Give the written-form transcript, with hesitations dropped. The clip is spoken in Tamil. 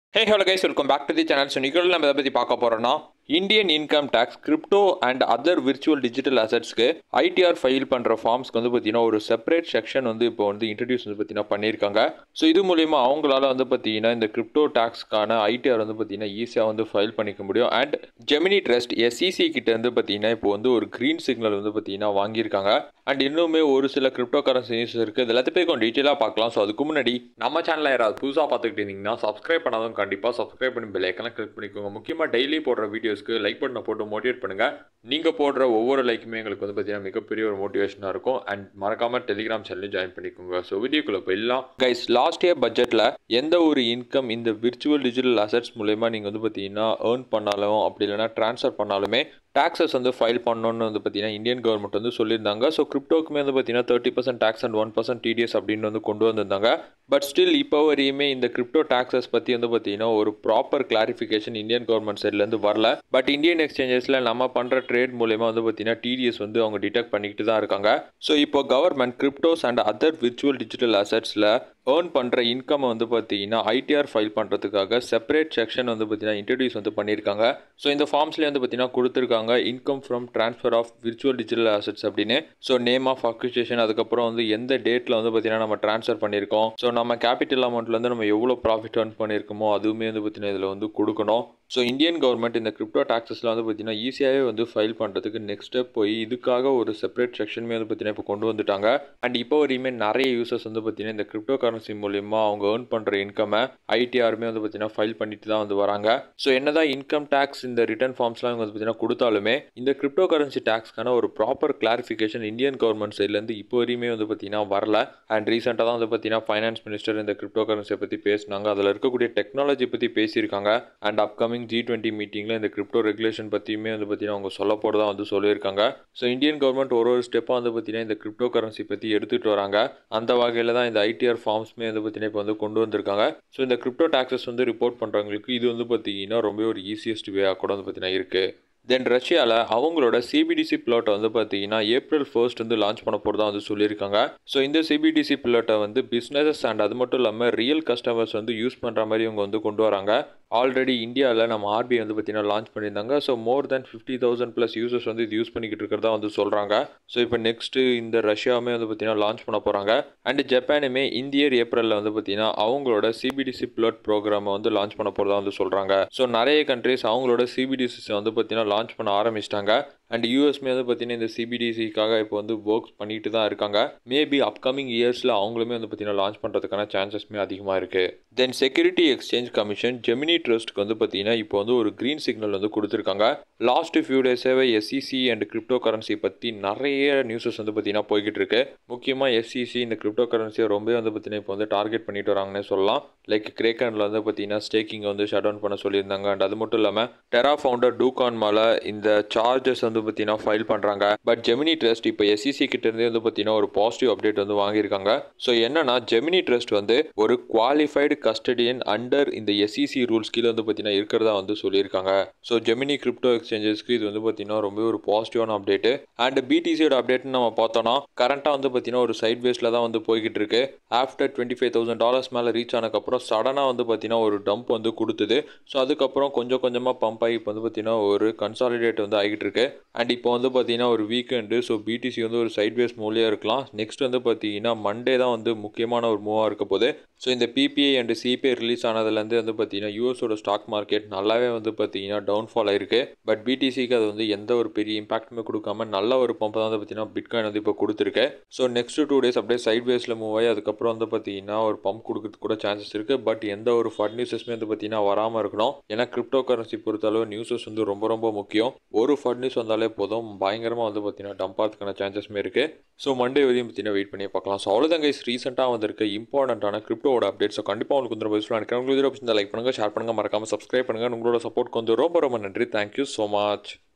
Hey hello guys, welcome back to the channel. So நிகழ்ச்சியில் நம்ம எதை பற்றி பார்க்க போகிறோம்னா Indian income tax crypto and other virtual digital அசட்ஸ்க்கு ஐடிஆர் ஃபைல் பண்ணுற ஃபார்ம்ஸ்க்கு வந்து பார்த்தீங்கன்னா ஒரு செப்பரேட் செக்ஷன் வந்து இப்போ வந்து இன்ட்ரடியூஸ் வந்து பார்த்தீங்கன்னா பண்ணியிருக்காங்க. ஸோ இது மூலிமா அவங்களால வந்து பார்த்தீங்கன்னா இந்த கிரிப்டோ டேக்ஸ்க்கான ஐடிஆர் வந்து பார்த்தீங்கன்னா ஈஸியாக வந்து ஃபைல் பண்ணிக்க முடியும். அண்ட் ஜெமினி ட்ரஸ்ட் எஸ்இசி கிட்ட இருந்து பார்த்தீங்கன்னா இப்போ வந்து ஒரு க்ரீன் சிக்னல் வந்து பார்த்தீங்கன்னா வாங்கியிருக்காங்க. அண்ட் இன்னுமே ஒரு சில கிரிப்டோ கரன்சிஸ் இருக்குது. இது எல்லாத்தையும் கொஞ்சம் டீட்டெயிலாக பார்க்கலாம். ஸோ அதுக்கு முன்னாடி நம்ம சேனலில் யாராவது புதுசாக பார்த்துக்கிட்டு இருந்தீங்கன்னா சப்ஸ்கிரைப் பண்ணாதவங்க கண்டிப்பாக சப்ஸ்கிரைப் பண்ணி பெல் ஐக்கனை கிளிக் பண்ணிக்கோங்க. முக்கியமாக டெய்லி போடுற வீடியோஸ்க்கு லைக் பட்டனை போட்டு மோட்டிவேட் பண்ணுங்கள். நீங்கள் போடுற ஒவ்வொரு லைக்குமே எங்களுக்கு வந்து பார்த்தீங்கன்னா மிகப்பெரிய ஒரு மோட்டிவேஷனாக இருக்கும். அண்ட் மறக்காமல் டெலிகிராம் சேனலையும் ஜாயின் பண்ணிக்கோங்க. ஸோ வீடியோக்குள்ளே போயிடலாம். கைஸ், லாஸ்ட் இயர் பட்ஜெட்டில் எந்த ஒரு இன்கம் இந்த விர்ச்சுவல் டிஜிட்டல் அசட்ஸ் மூலமா நீங்கள் வந்து பார்த்தீங்கன்னா ஏர்ன் பண்ணாலும் அப்படி இல்லைனா ட்ரான்ஸ்ஃபர் பண்ணாலுமே டாக்ஸஸ் வந்து ஃபைல் பண்ணணும்னு வந்து பார்த்தீங்கன்னா இந்தியன் கவர்மெண்ட் வந்து சொல்லியிருந்தாங்க. ஸோ கிரிப்டோக்குமே வந்து பார்த்தீங்கன்னா 30% டேக்ஸ் அண்ட் 1% டிடிஎஸ் அப்படின்னு வந்து கொண்டு வந்திருந்தாங்க. பட் ஸ்டில் இப்போ வரையுமே இந்த கிரிப்டோ டாக்ஸஸ் பற்றி வந்து பார்த்தீங்கன்னா ஒரு ப்ராப்பர் கிளாரிஃபிகேஷன் இந்தியன் கவர்மெண்ட் சைட்லேருந்து வரல. பட் இந்தியன் எக்ஸ்சேஞ்சஸில் நம்ம பண்ணுற ட்ரேட் மூலமா வந்து பார்த்தீங்கன்னா டிடிஎஸ் வந்து அவங்க டிடெக்ட் பண்ணிக்கிட்டு தான் இருக்காங்க. ஸோ இப்போ government cryptos and other virtual digital அசட்ஸில் ஏர்ன் பண்ணுற இன்கம் வந்து பார்த்தீங்கன்னா ஐடிஆர் ஃபைல் பண்ணுறதுக்காக செப்பரேட் செக்ஷன் வந்து பார்த்தீங்கன்னா இன்ட்ரடியூஸ் வந்து பண்ணியிருக்காங்க. ஸோ இந்த ஃபார்ம்ஸ்லேயே வந்து பார்த்தீங்கன்னா கொடுத்துருக்காங்க income from transfer of virtual digital assets அப்படின்னு. ஸோ நேம் ஆஃப் அக்விசிஷன், அதுக்கப்புறம் வந்து எந்த டேட்டில் வந்து பார்த்தீங்கன்னா நம்ம ட்ரான்ஸ்ஃபர் பண்ணியிருக்கோம், ஸோ நம்ம கேபிட்டல் அமௌண்ட்லேருந்து நம்ம எவ்வளோ ப்ராஃபிட் ஏர்ன் பண்ணியிருக்கோமோ அதுவுமே வந்து பார்த்தீங்கன்னா இதில் வந்து கொடுக்கணும். ஸோ இந்தியன் கவர்மெண்ட் இந்த கிரிப்டோ டாக்ஸஸ்லாம் வந்து பார்த்தீங்கன்னா ஈஸியாகவே வந்து ஃபைல் பண்ணுறதுக்கு நெக்ஸ்ட் ஸ்டெப் போய் இதுக்காக ஒரு செப்பரேட் செக்ஷனுமே வந்து பார்த்தீங்கன்னா இப்போ கொண்டு வந்துட்டாங்க. அண்ட் இப்போ வரையுமே நிறைய யூசர்ஸ் வந்து பார்த்தீங்கன்னா இந்த கிரிப்டோ கரன்சி மூலிமா அவங்க ஏர்ன் பண்ணுற இன்கம்மை ஐடிஆருமே வந்து பார்த்தீங்கன்னா ஃபைல் பண்ணிட்டு தான் வந்து வராங்க. ஸோ என்னதான் இன்கம் டேக்ஸ் இந்த ரிட்டர்ன் ஃபார்ம்ஸ்லாம் வந்து பார்த்தீங்கன்னா கொடுத்தாலுமே இந்த கிரிப்டோ கரன்சி டேக்ஸ்க்கான ஒரு ப்ராப்பர் கிளாரிஃபிகேஷன் இந்தியன் கவர்மெண்ட் சைட்லேருந்து இப்போ வரையுமே வந்து பார்த்தீங்கன்னா வரல. அண்ட் ரீசெண்டாக தான் வந்து பார்த்தீங்கன்னா ஃபைனான்ஸ் மினிஸ்டர் இந்த கிரிப்டோ கரன்சியை பற்றி பேசினாங்க. அதில் இருக்கக்கூடிய டெக்னாலஜி பற்றி பேசியிருக்காங்க. அண்ட் அப்கமிங் G20 மீட்டிங்கில் இந்த கிரிப்டோ ரெகுலேஷன் பற்றியுமே வந்து பார்த்தீங்கன்னா அவங்க சொல்ல போகிறதா வந்து சொல்லியிருக்காங்க. ஸோ இந்தியன் கவர்மெண்ட் ஒரு ஸ்டெப்பாக வந்து பார்த்தீங்கன்னா இந்த கிரிப்டோ கரன்சி பற்றி எடுத்துகிட்டு வராங்க. அந்த வகையில் தான் இந்த ஐடிஆர் ஃபார்ம்ஸ்மே வந்து பார்த்தீங்கன்னா இப்போ வந்து கொண்டு வந்திருக்காங்க. ஸோ இந்த கிரிப்டோ டாக்ஸஸ் வந்து ரிப்போர்ட் பண்ணுறவங்களுக்கு இது வந்து பார்த்தீங்கன்னா ரொம்ப ஒரு ஈஸியஸ்ட் வேயாக கூட வந்து பார்த்தீங்கன்னா இருக்குது. தென் ரஷ்யாவில் அவங்களோட சிபிடிசி பிளாட்டை வந்து பார்த்தீங்கன்னா April 1 வந்து லான்ச் பண்ண போகிறதா வந்து சொல்லியிருக்காங்க. ஸோ இந்த சிபிடிசி பிளாட்டை வந்து பிஸ்னஸஸ் அண்ட் அது மட்டும் இல்லாமல் ரியல் கஸ்டமர்ஸ் வந்து யூஸ் பண்ணுற மாதிரி இவங்க வந்து கொண்டு வராங்க. ஆல்ரெடி இந்தியாவில் நம்ம ஆர்பிஐ வந்து பார்த்தீங்கன்னா லான்ச் பண்ணியிருந்தாங்க. ஸோ மோர் தென் 50,000+ யூசர்ஸ் வந்து இது யூஸ் பண்ணிக்கிட்டு இருக்கிறதா வந்து சொல்கிறாங்க. ஸோ இப்போ நெக்ஸ்ட்டு இந்த ரஷ்யாவுமே வந்து பார்த்தீங்கன்னா லான்ச் பண்ண போகிறாங்க. அண்ட் ஜப்பானுமே இந்த இயர் ஏப்ரலில் வந்து பார்த்தீங்கன்னா அவங்களோட சிபிடிசி பிளாட் ப்ரோக்ராமை வந்து லான்ச் பண்ண போகிறதா வந்து சொல்கிறாங்க. ஸோ நிறைய கண்ட்ரிஸ் அவங்களோட சிபிடிசிஸை வந்து பார்த்தீங்கன்னா லான்ச் பண்ண ஆரம்பிச்சிட்டாங்க. அண்ட் யூஎஸ்மே வந்து பார்த்தீங்கன்னா இந்த சிபிடிசிக்காக இப்போ வந்து ஒர்க் பண்ணிட்டு தான் இருக்காங்க. மேபி அப்கமிங் இயர்ஸில் அவங்களுமே வந்து பார்த்தீங்கன்னா லான்ச் பண்ணுறதுக்கான சான்சஸ்மே அதிகமாக இருக்குது. Then security exchange commission Gemini ட்ரஸ்ட்க்கு வந்து பார்த்தீங்கன்னா இப்போ வந்து ஒரு க்ரீன் சிக்னல் வந்து கொடுத்துருக்காங்க. லாஸ்ட் ஃபியூ டேஸாகவே எஸ்இசி அண்ட் கிரிப்டோ கரன்சி பற்றி நிறைய நியூஸஸ் வந்து பார்த்தீங்கன்னா போய்கிட்டு இருக்கு. முக்கியமாக எஸ்இசி இந்த கிரிப்டோ கரன்சியை ரொம்பவே வந்து பார்த்தீங்கன்னா இப்போ வந்து டார்கெட் பண்ணிட்டு வராங்கன்னே சொல்லலாம். லைக் கிரேக்கனில் வந்து பார்த்தீங்கன்னா ஸ்டேக்கிங் வந்து ஷட் டவுன் பண்ண சொல்லியிருந்தாங்க. அண்ட் அது மட்டும் இல்லாமல் டெரா ஃபவுண்டர் டூகான் மேலே இந்த சார்ஜஸ் வந்து பார்த்தீங்கன்னா ஃபைல் பண்ணுறாங்க. பட் ஜெமினி ட்ரஸ்ட் இப்போ எஸ்இசி கிட்டேருந்தே வந்து பார்த்தீங்கன்னா ஒரு பாசிட்டிவ் அப்டேட் வந்து வாங்கியிருக்காங்க. ஸோ என்னன்னா ஜெமினி ட்ரஸ்ட் வந்து ஒரு குவாலிஃபைடு கஸ்டடியன் அண்டர் இந்த எஸ்இசி ரூல்ஸ் கீழே வந்து பார்த்தீங்கன்னா இருக்கிறதா வந்து சொல்லியிருக்காங்க. ஸோ ஜெமினி கிரிப்டோ எக்ஸ்சேஞ்சஸ்க்கு இது வந்து பார்த்தீங்கன்னா ரொம்ப ஒரு பாசிட்டிவான அப்டேட்டு. அண்ட் பிடிசியோட அப்டேட்னு நம்ம பார்த்தோம்னா கரண்ட்டாக வந்து பார்த்தீங்கன்னா ஒரு சைட் வேஸில் தான் வந்து போய்கிட்டு இருக்கு. ஆஃப்டர் $25,000 மேலே ரீச் ஆனதுக்கப்புறம் சடனாக வந்து பார்த்தீங்கன்னா ஒரு டம்ப் வந்து கொடுத்துது. ஸோ அதுக்கப்புறம் கொஞ்சம் கொஞ்சமாக பம்ப் ஆகி இப்போ வந்து பார்த்தீங்கன்னா ஒரு கன்சாலிடேட் வந்து ஆகிட்டு இருக்கு. அண்ட் இப்போ வந்து பார்த்தீங்கன்னா ஒரு வீக்கெண்டு. ஸோ பிடிசி வந்து ஒரு சைட் வேஸ் மூலியாக இருக்கலாம். நெக்ஸ்ட் வந்து பார்த்தீங்கன்னா மண்டே தான் வந்து முக்கியமான ஒரு மூவாக இருக்க போகுது. ஸோ இந்த பிபிஐ அண்ட் சிபிஐ ரிலீஸ் ஆனதுலேருந்து வந்து பார்த்தீங்கன்னா யூஎஸோட ஸ்டாக் மார்க்கெட் நல்லாவே வந்து பார்த்தீங்கன்னா டவுன்ஃபால் ஆயிருக்கு. பட் பிடிசிக்கு அது வந்து எந்த ஒரு பெரிய இம்பாக்ட்டுமே கொடுக்காம நல்ல ஒரு பம்ப் தான் வந்து பார்த்தீங்கன்னா பிட்காயின் வந்து இப்போ கொடுத்துருக்கு. ஸோ நெக்ஸ்ட் 2 days அப்படியே சைட் வேஸில் மூவ் ஆகி அதுக்கப்புறம் வந்து பார்த்தீங்கன்னா ஒரு பம்ப் கொடுக்கறதுக்கு கூட சான்சஸ் இருக்குது. பட் எந்த ஒரு ஃபட் நியூஸஸ்மே வந்து பார்த்தீங்கன்னா வராமல் இருக்கணும். ஏன்னா கிரிப்டோ கரன்சி பொறுத்தளவு நியூஸஸ் வந்து ரொம்ப ரொம்ப முக்கியம். ஒரு ஃபட் நியூஸ் வந்தாலே போதும் பயங்கரமாக வந்து பார்த்தீங்கன்னா டம்ப் ஆகிறதுக்கான சான்சஸ்மே இருக்குது. ஸோ மண்டே வரையும் பார்த்தீங்கன்னா வெயிட் பண்ணி பார்க்கலாம். ஸோ அவ்வளோதான் கைஸ், ரீசெண்டாக வந்திருக்க இம்பார்ட்டண்ட்டான கிரிப்டோட அப்டேட். ஸோ கண்டிப்பாக உங்களுக்கு வந்து ரொம்ப யூஸ்ஃபுல்லாக நினைக்கிறேன். உங்களுக்கு லைக் பண்ணுங்கள், ஷேர் பண்ணுங்கள், மறக்காமல் சப்ஸ்கிரைப் பண்ணுங்கள். உங்களோட சப்போர்ட்க்கு வந்து ரொம்ப ரொம்ப நன்றி. Thank you so much.